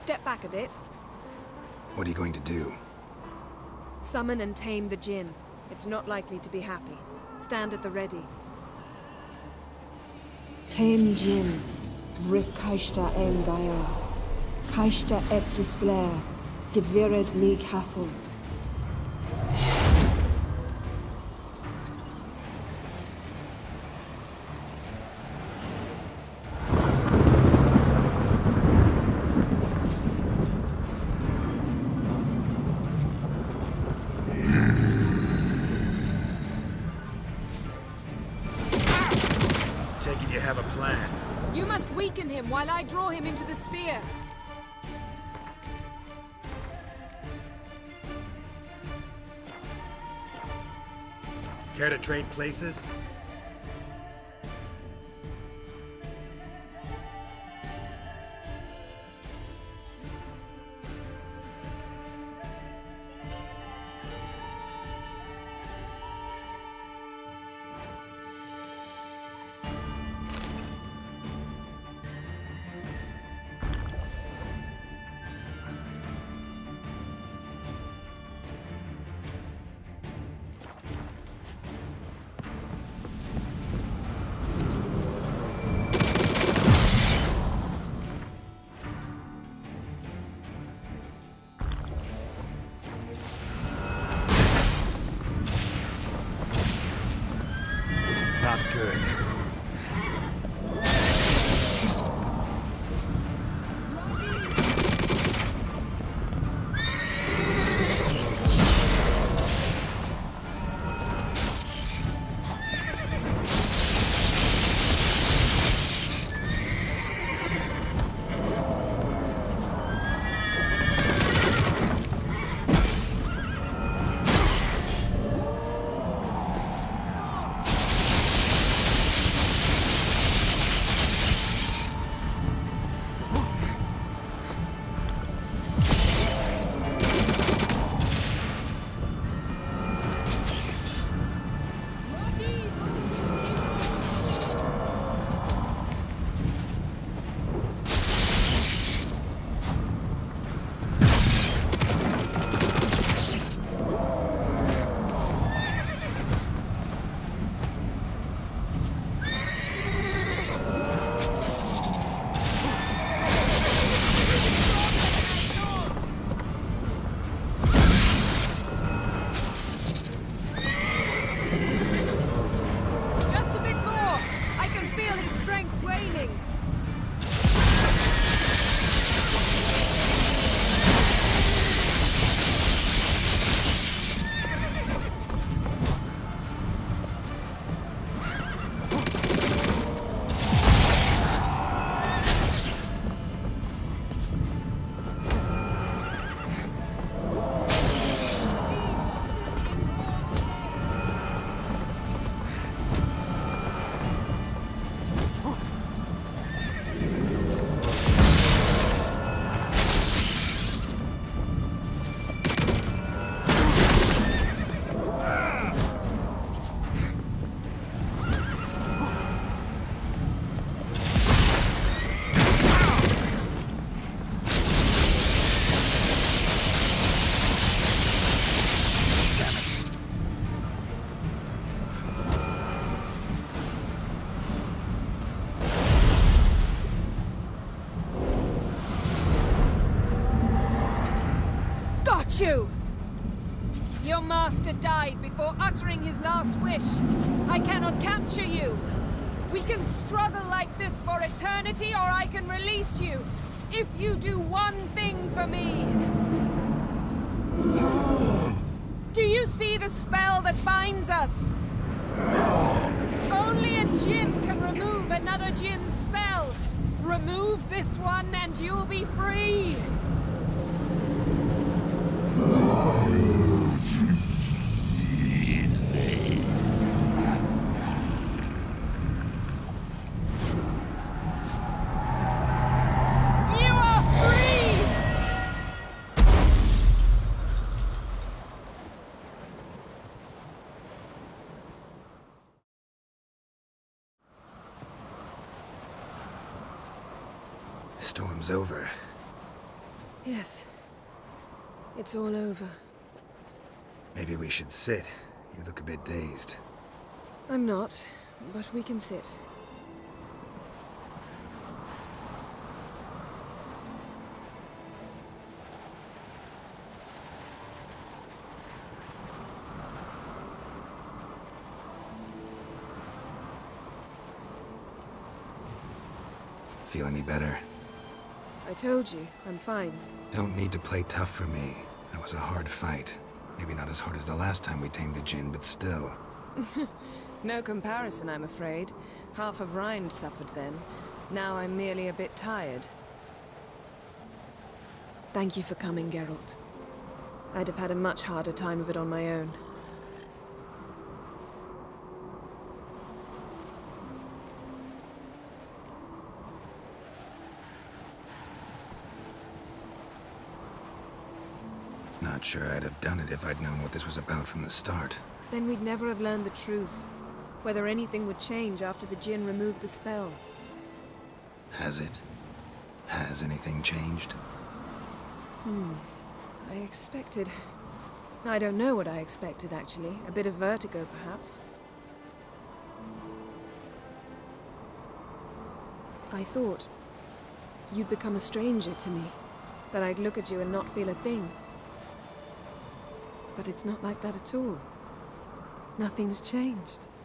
Step back a bit. What are you going to do? Summon and tame the Djinn. It's not likely to be happy. Stand at the ready. Came Djinn, Rif Kaishta en Gaia, Kaishta et Displer, Gevired me Castle. Weaken him while I draw him into the sphere. Care to trade places? You! Your master died before uttering his last wish. I cannot capture you. We can struggle like this for eternity, or I can release you. If you do one thing for me. Do you see the spell that binds us? Only a Djinn can remove another Djinn's spell. Remove this one and you'll be free. Storm's over. Yes. It's all over. Maybe we should sit. You look a bit dazed. I'm not, but we can sit. Feel any better? I told you, I'm fine. Don't need to play tough for me. That was a hard fight. Maybe not as hard as the last time we tamed a Djinn, but still. No comparison, I'm afraid. Half of Rind suffered then. Now I'm merely a bit tired. Thank you for coming, Geralt. I'd have had a much harder time of it on my own. Not sure I'd have done it if I'd known what this was about from the start. Then we'd never have learned the truth. Whether anything would change after the Djinn removed the spell. Has it? Has anything changed? I expected... I don't know what I expected, actually. A bit of vertigo, perhaps. I thought you'd become a stranger to me. That I'd look at you and not feel a thing. But it's not like that at all. Nothing's changed.